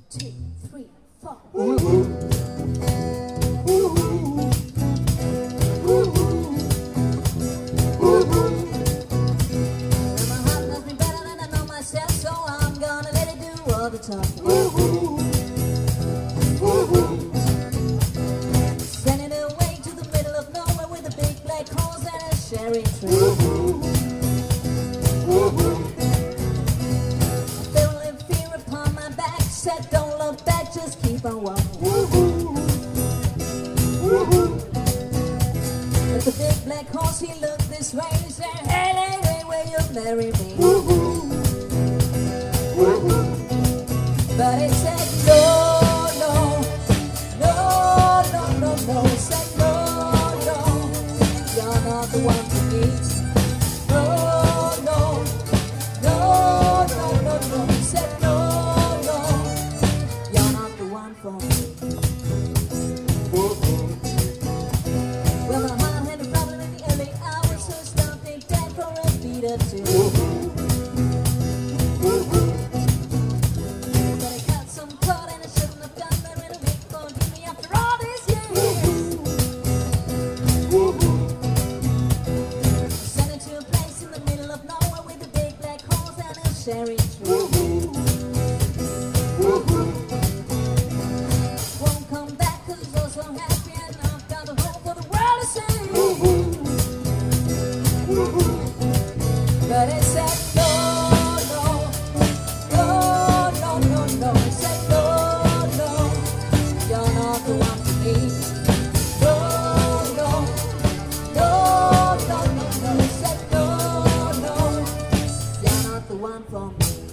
2, 3, 4. My heart knows me better than I know myself, so I'm gonna let it do all the talking. Sending away to the middle of nowhere with a big black horse and a sharing train. Feeling fear upon my back, said don't look back, just keep on walking. But the big black horse, he looked this way, he said, hey, hey, hey, will you marry me? But he said, no, no, no, no, no, no. He said, no, no, you're not the one for me. No, no, no, no, no, no. He said, no, no, you're not the one for me. Well, my heart had a problem in the early hours, so I stopped it dead for a beat or two. But I got some caught and I shouldn't have done that. It'll make forgive me after all these years. Sent it to a place in the middle of nowhere with a big black horse and a cherry tree. Won't come back 'cause he's all so happy and I've got the hope for the world to see. But he said no, no, no, no, no, no. He said no, no, you're not the one for me. No, no, no, no, no, no. He said no, no, you're not the one for me.